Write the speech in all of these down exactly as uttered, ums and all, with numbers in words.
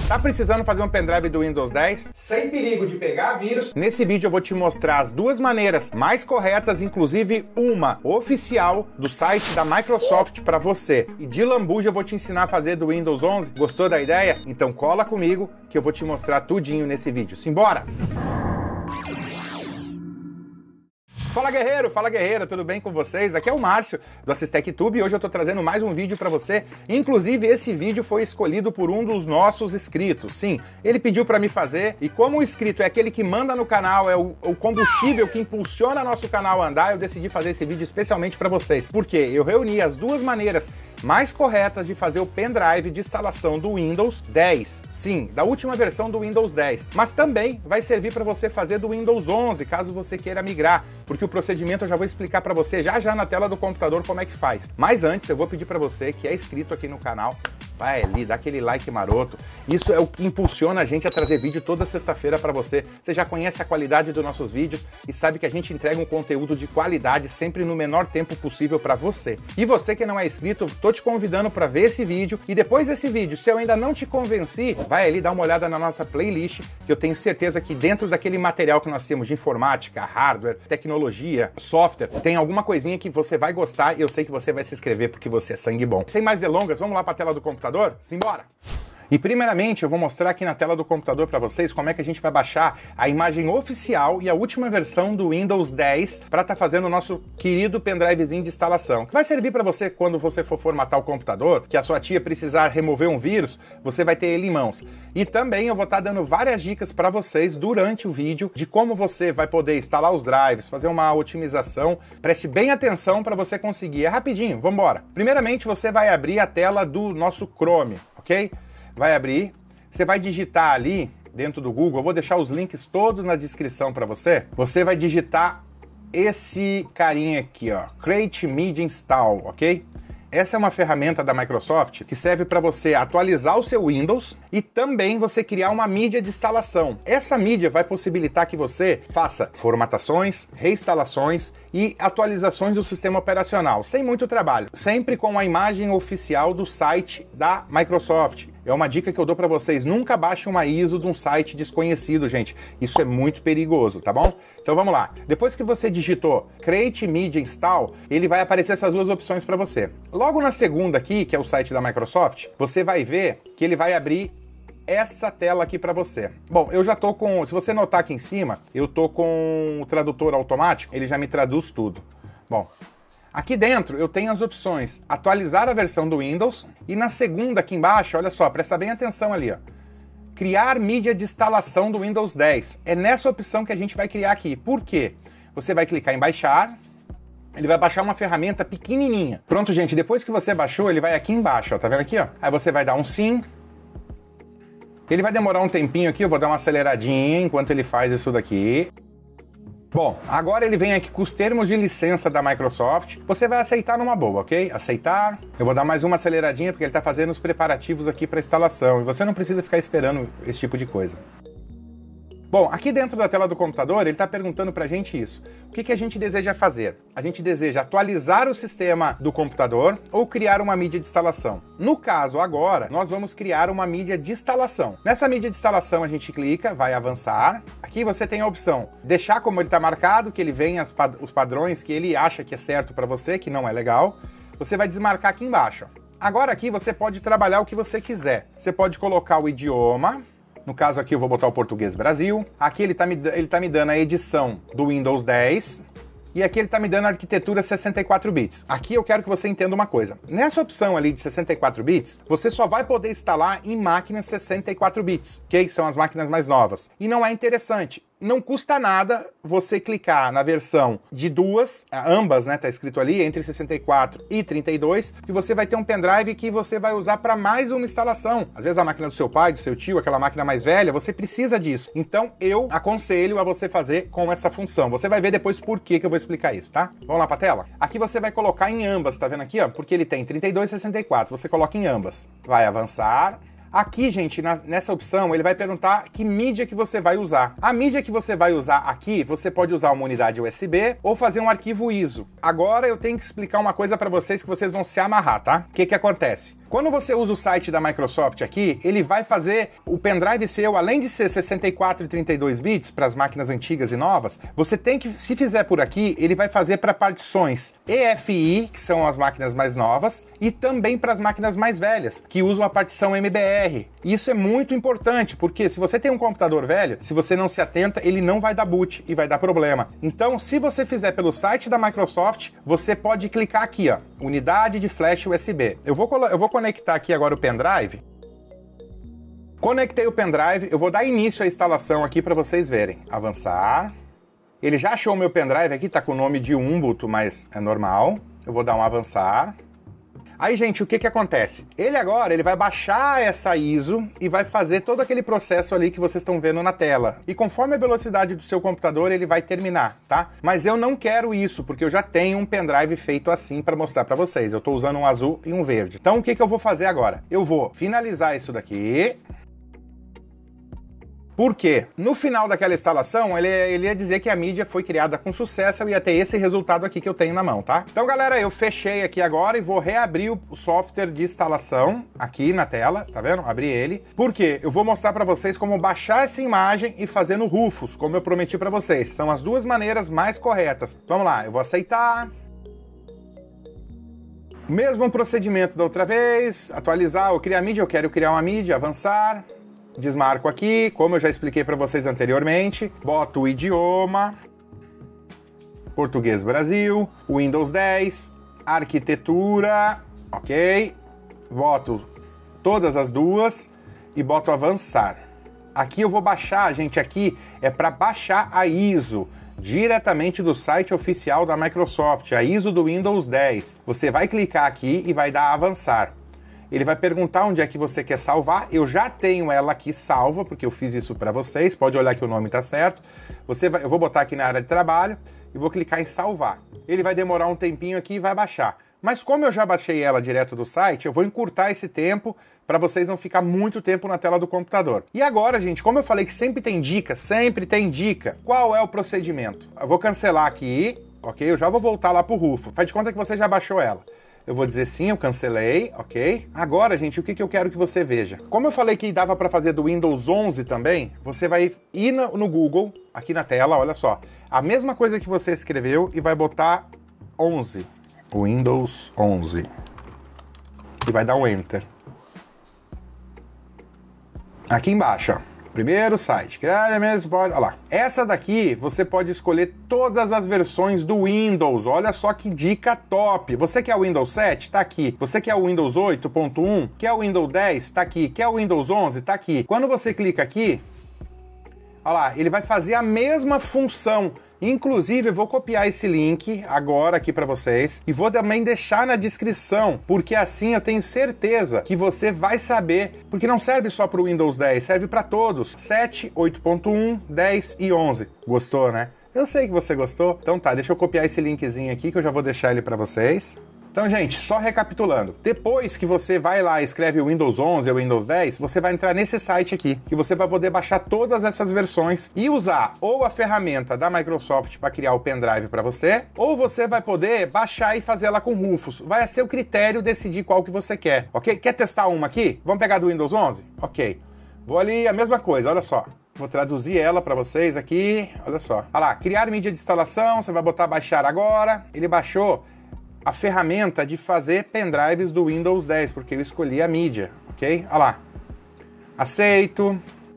Tá precisando fazer um pendrive do Windows dez? Sem perigo de pegar vírus? Nesse vídeo eu vou te mostrar as duas maneiras mais corretas, inclusive uma oficial do site da Microsoft para você. E de lambuja eu vou te ensinar a fazer do Windows onze. Gostou da ideia? Então cola comigo que eu vou te mostrar tudinho nesse vídeo. Simbora! Fala guerreiro, fala guerreira, tudo bem com vocês? Aqui é o Márcio do AssisTechTube e hoje eu tô trazendo mais um vídeo para você. Inclusive esse vídeo foi escolhido por um dos nossos inscritos. Sim, ele pediu para me fazer e como o inscrito é aquele que manda no canal, é o, o combustível que impulsiona nosso canal a andar, eu decidi fazer esse vídeo especialmente para vocês. Porque eu reuni as duas maneiras mais corretas de fazer o pendrive de instalação do Windows dez. Sim, da última versão do Windows dez. Mas também vai servir para você fazer do Windows onze, caso você queira migrar, porque o procedimento eu já vou explicar para você já já na tela do computador como é que faz. Mas antes eu vou pedir para você que é inscrito aqui no canal, vai ali, dá aquele like maroto. Isso é o que impulsiona a gente a trazer vídeo toda sexta-feira para você. Você já conhece a qualidade dos nossos vídeos e sabe que a gente entrega um conteúdo de qualidade sempre no menor tempo possível para você. E você que não é inscrito, tô te convidando para ver esse vídeo e depois desse vídeo, se eu ainda não te convenci, vai ali dar uma olhada na nossa playlist, que eu tenho certeza que dentro daquele material que nós temos de informática, hardware, tecnologia, software, tem alguma coisinha que você vai gostar e eu sei que você vai se inscrever porque você é sangue bom. Sem mais delongas, vamos lá para a tela do computador? Simbora! E primeiramente eu vou mostrar aqui na tela do computador para vocês como é que a gente vai baixar a imagem oficial e a última versão do Windows dez para estar tá fazendo o nosso querido pendrivezinho de instalação, que vai servir para você quando você for formatar o computador, que a sua tia precisar remover um vírus, você vai ter ele em mãos. E também eu vou estar tá dando várias dicas para vocês durante o vídeo de como você vai poder instalar os drives, fazer uma otimização. Preste bem atenção para você conseguir. É rapidinho, vamos embora. Primeiramente você vai abrir a tela do nosso Chrome, ok? Vai abrir, você vai digitar ali dentro do Google, eu vou deixar os links todos na descrição para você. Você vai digitar esse carinha aqui, ó, Create Media Install, ok? Essa é uma ferramenta da Microsoft que serve para você atualizar o seu Windows e também você criar uma mídia de instalação. Essa mídia vai possibilitar que você faça formatações, reinstalações e atualizações do sistema operacional, sem muito trabalho, sempre com a imagem oficial do site da Microsoft. É uma dica que eu dou para vocês, nunca baixe uma I S O de um site desconhecido, gente. Isso é muito perigoso, tá bom? Então vamos lá. Depois que você digitou Create Media Install, ele vai aparecer essas duas opções para você. Logo na segunda aqui, que é o site da Microsoft, você vai ver que ele vai abrir essa tela aqui para você. Bom, eu já tô com, se você notar aqui em cima, eu tô com o tradutor automático, ele já me traduz tudo. Bom, aqui dentro eu tenho as opções atualizar a versão do Windows e na segunda aqui embaixo, olha só, presta bem atenção ali, ó. Criar mídia de instalação do Windows dez. É nessa opção que a gente vai criar aqui. Por quê? Você vai clicar em baixar, ele vai baixar uma ferramenta pequenininha. Pronto, gente, depois que você baixou, ele vai aqui embaixo, ó, tá vendo aqui, ó? Aí você vai dar um sim. Ele vai demorar um tempinho aqui, eu vou dar uma aceleradinha enquanto ele faz isso daqui. Bom, agora ele vem aqui com os termos de licença da Microsoft. Você vai aceitar numa boa, ok? Aceitar. Eu vou dar mais uma aceleradinha porque ele está fazendo os preparativos aqui para instalação. E você não precisa ficar esperando esse tipo de coisa. Bom, aqui dentro da tela do computador, ele está perguntando para a gente isso. O que, que a gente deseja fazer? A gente deseja atualizar o sistema do computador ou criar uma mídia de instalação? No caso, agora, nós vamos criar uma mídia de instalação. Nessa mídia de instalação, a gente clica, vai avançar. Aqui você tem a opção deixar como ele está marcado, que ele venha os padrões que ele acha que é certo para você, que não é legal. Você vai desmarcar aqui embaixo. Agora aqui você pode trabalhar o que você quiser. Você pode colocar o idioma. No caso aqui eu vou botar o português Brasil. Aqui ele está me, ele tá me dando a edição do Windows dez. E aqui ele está me dando a arquitetura sessenta e quatro bits. Aqui eu quero que você entenda uma coisa. Nessa opção ali de sessenta e quatro bits, você só vai poder instalar em máquinas sessenta e quatro bits, que são as máquinas mais novas. E não é interessante. Não custa nada você clicar na versão de duas, ambas, né, tá escrito ali, entre sessenta e quatro e trinta e dois, que você vai ter um pendrive que você vai usar para mais uma instalação. Às vezes a máquina do seu pai, do seu tio, aquela máquina mais velha, você precisa disso. Então eu aconselho a você fazer com essa função. Você vai ver depois por que que eu vou explicar isso, tá? Vamos lá pra tela? Aqui você vai colocar em ambas, tá vendo aqui, ó? Porque ele tem trinta e dois e sessenta e quatro, você coloca em ambas. Vai avançar. Aqui, gente, na, nessa opção, ele vai perguntar que mídia que você vai usar. A mídia que você vai usar aqui, você pode usar uma unidade U S B ou fazer um arquivo I S O. Agora eu tenho que explicar uma coisa para vocês que vocês vão se amarrar, tá? O que que acontece? Quando você usa o site da Microsoft aqui, ele vai fazer o pendrive seu, além de ser sessenta e quatro e trinta e dois bits para as máquinas antigas e novas, você tem que, se fizer por aqui, ele vai fazer para partições E F I, que são as máquinas mais novas, e também para as máquinas mais velhas, que usam a partição M B R. Isso é muito importante, porque se você tem um computador velho, se você não se atenta, ele não vai dar boot e vai dar problema. Então, se você fizer pelo site da Microsoft, você pode clicar aqui, ó, unidade de flash U S B. Eu vou, eu vou conectar aqui agora o pendrive. Conectei o pendrive, eu vou dar início à instalação aqui para vocês verem. Avançar. Ele já achou o meu pendrive aqui, tá com o nome de Ubuntu, mas é normal. Eu vou dar um avançar. Aí, gente, o que que acontece? Ele agora, ele vai baixar essa I S O e vai fazer todo aquele processo ali que vocês estão vendo na tela. E conforme a velocidade do seu computador, ele vai terminar, tá? Mas eu não quero isso, porque eu já tenho um pendrive feito assim para mostrar para vocês. Eu tô usando um azul e um verde. Então, o que que eu vou fazer agora? Eu vou finalizar isso daqui. Por quê? No final daquela instalação, ele, ele ia dizer que a mídia foi criada com sucesso, eu ia ter esse resultado aqui que eu tenho na mão, tá? Então, galera, eu fechei aqui agora e vou reabrir o software de instalação aqui na tela, tá vendo? Abri ele. Por quê? Eu vou mostrar pra vocês como baixar essa imagem e fazer no Rufus, como eu prometi pra vocês. São as duas maneiras mais corretas. Vamos lá, eu vou aceitar. Mesmo procedimento da outra vez, atualizar ou criar mídia, eu quero criar uma mídia, avançar. Desmarco aqui, como eu já expliquei para vocês anteriormente, boto o idioma, Português Brasil, Windows dez, arquitetura, ok, boto todas as duas e boto avançar. Aqui eu vou baixar, gente, aqui é para baixar a I S O diretamente do site oficial da Microsoft, a I S O do Windows dez. Você vai clicar aqui e vai dar avançar. Ele vai perguntar onde é que você quer salvar. Eu já tenho ela aqui salva, porque eu fiz isso para vocês. Pode olhar que o nome está certo. Você vai, eu vou botar aqui na área de trabalho e vou clicar em salvar. Ele vai demorar um tempinho aqui e vai baixar. Mas como eu já baixei ela direto do site, eu vou encurtar esse tempo para vocês não ficar muito tempo na tela do computador. E agora, gente, como eu falei que sempre tem dica, sempre tem dica, qual é o procedimento? Eu vou cancelar aqui, ok? Eu já vou voltar lá pro Rufus. Faz de conta que você já baixou ela. Eu vou dizer sim, eu cancelei, ok? Agora, gente, o que que eu quero que você veja? Como eu falei que dava para fazer do Windows onze também, você vai ir no, no Google, aqui na tela, olha só. A mesma coisa que você escreveu e vai botar onze. Windows onze. E vai dar um Enter. Aqui embaixo, ó. Primeiro site, olha lá. Essa daqui você pode escolher todas as versões do Windows. Olha só que dica top. Você quer o Windows sete? Tá aqui. Você quer o Windows oito ponto um? Quer o Windows dez? Tá aqui. Quer o Windows onze? Tá aqui. Quando você clica aqui, olha lá, ele vai fazer a mesma função. Inclusive, eu vou copiar esse link agora aqui para vocês e vou também deixar na descrição, porque assim eu tenho certeza que você vai saber, porque não serve só para o Windows dez, serve para todos, sete, oito ponto um, dez e onze. Gostou, né? Eu sei que você gostou. Então tá, deixa eu copiar esse linkzinho aqui que eu já vou deixar ele para vocês. Então, gente, só recapitulando, depois que você vai lá e escreve o Windows onze ou Windows dez, você vai entrar nesse site aqui, e você vai poder baixar todas essas versões e usar ou a ferramenta da Microsoft para criar o pendrive para você, ou você vai poder baixar e fazer ela com Rufus. Vai a seu critério decidir qual que você quer, ok? Quer testar uma aqui? Vamos pegar do Windows onze? Ok. Vou ali, a mesma coisa, olha só. Vou traduzir ela para vocês aqui, olha só. Olha lá, criar mídia de instalação, você vai botar baixar agora. Ele baixou a ferramenta de fazer pendrives do Windows dez, porque eu escolhi a mídia, ok? Olha lá. Aceito.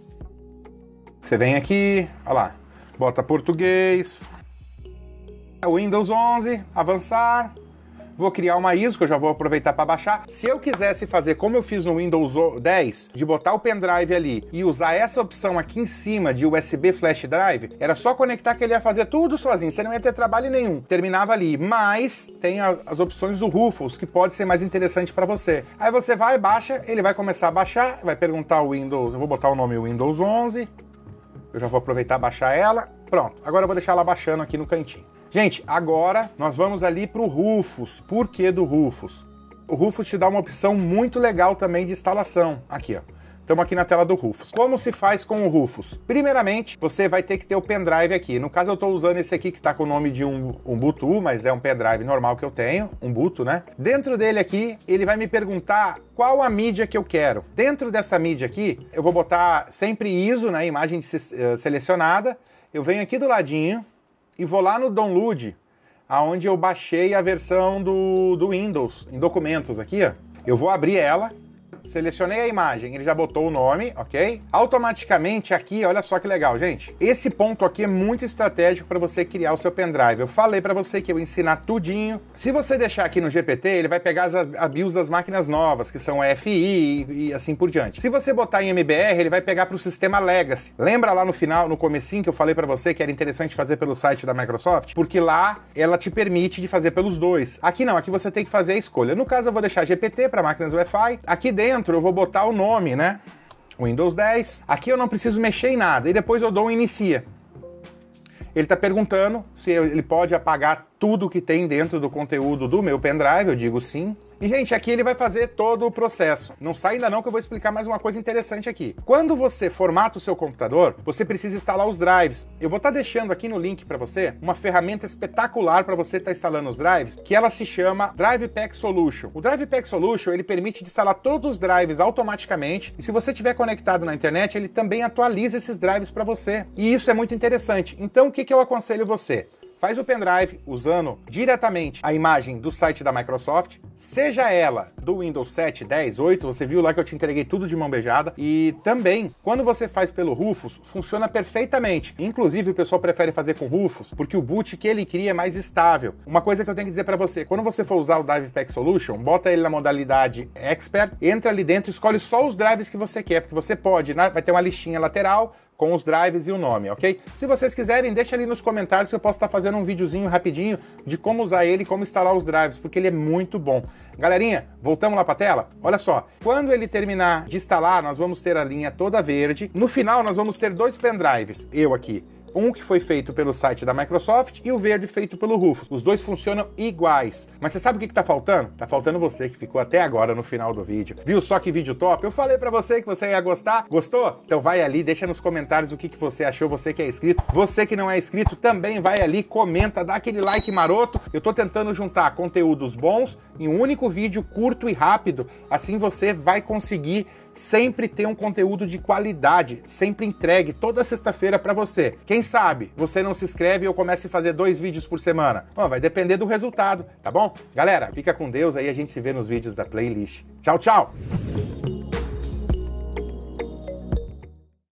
Você vem aqui, olha lá. Bota português. Windows onze, avançar. Vou criar uma I S O que eu já vou aproveitar para baixar. Se eu quisesse fazer como eu fiz no Windows dez, de botar o pendrive ali e usar essa opção aqui em cima de U S B Flash Drive, era só conectar que ele ia fazer tudo sozinho, você não ia ter trabalho nenhum. Terminava ali, mas tem a, as opções do Rufus, que pode ser mais interessante para você. Aí você vai, baixa, ele vai começar a baixar, vai perguntar o Windows, eu vou botar o nome Windows onze, eu já vou aproveitar e baixar ela. Pronto, agora eu vou deixar ela baixando aqui no cantinho. Gente, agora nós vamos ali para o Rufus. Por que do Rufus? O Rufus te dá uma opção muito legal também de instalação. Aqui, ó. Estamos aqui na tela do Rufus. Como se faz com o Rufus? Primeiramente, você vai ter que ter o pendrive aqui. No caso, eu estou usando esse aqui que está com o nome de um Ubuntu, mas é um pendrive normal que eu tenho, um Ubuntu, né? Dentro dele aqui, ele vai me perguntar qual a mídia que eu quero. Dentro dessa mídia aqui, eu vou botar sempre I S O, né? Imagem selecionada. Eu venho aqui do ladinho e vou lá no download, aonde eu baixei a versão do, do Windows, em documentos aqui, ó. Eu vou abrir ela. Selecionei a imagem, ele já botou o nome, ok? Automaticamente aqui, olha só que legal, gente. Esse ponto aqui é muito estratégico para você criar o seu pendrive. Eu falei para você que eu ia ensinar tudinho. Se você deixar aqui no G P T, ele vai pegar as, a BIOS das máquinas novas, que são F I e, e assim por diante. Se você botar em M B R, ele vai pegar para o sistema Legacy. Lembra lá no final, no comecinho, que eu falei para você que era interessante fazer pelo site da Microsoft? Porque lá ela te permite de fazer pelos dois. Aqui não, aqui você tem que fazer a escolha. No caso, eu vou deixar G P T para máquinas Wi-Fi. Aqui dentro eu vou botar o nome, né? Windows dez. Aqui eu não preciso mexer em nada. E depois eu dou um inicia. Ele está perguntando se ele pode apagar tudo que tem dentro do conteúdo do meu pendrive. Eu digo sim. E, gente, aqui ele vai fazer todo o processo. Não sai ainda não, que eu vou explicar mais uma coisa interessante aqui. Quando você formata o seu computador, você precisa instalar os drives. Eu vou estar deixando aqui no link para você uma ferramenta espetacular para você estar instalando os drives, que ela se chama Drive Pack Solution. O Drive Pack Solution, ele permite instalar todos os drives automaticamente, e se você estiver conectado na internet, ele também atualiza esses drives para você. E isso é muito interessante. Então, o que, que eu aconselho você? Faz o pendrive usando diretamente a imagem do site da Microsoft, seja ela do Windows sete, dez, oito, você viu lá que eu te entreguei tudo de mão beijada, e também, quando você faz pelo Rufus, funciona perfeitamente. Inclusive, o pessoal prefere fazer com Rufus, porque o boot que ele cria é mais estável. Uma coisa que eu tenho que dizer para você, quando você for usar o Drive Pack Solution, bota ele na modalidade Expert, entra ali dentro e escolhe só os drives que você quer, porque você pode, vai ter uma listinha lateral, com os drives e o nome, ok? Se vocês quiserem, deixa ali nos comentários que eu posso estar fazendo um videozinho rapidinho de como usar ele e como instalar os drives, porque ele é muito bom. Galerinha, voltamos lá para a tela? Olha só, quando ele terminar de instalar, nós vamos ter a linha toda verde. No final, nós vamos ter dois pendrives, eu aqui. Um que foi feito pelo site da Microsoft e o verde feito pelo Rufus. Os dois funcionam iguais. Mas você sabe o que que tá faltando? Tá faltando você que ficou até agora no final do vídeo. Viu só que vídeo top? Eu falei pra você que você ia gostar. Gostou? Então vai ali, deixa nos comentários o que que você achou, você que é inscrito. Você que não é inscrito também vai ali, comenta, dá aquele like maroto. Eu tô tentando juntar conteúdos bons em um único vídeo curto e rápido. Assim você vai conseguir sempre ter um conteúdo de qualidade, sempre entregue toda sexta-feira para você. Quem sabe você não se inscreve e eu comece a fazer dois vídeos por semana? Bom, vai depender do resultado, tá bom? Galera, fica com Deus aí, a gente se vê nos vídeos da playlist. Tchau, tchau!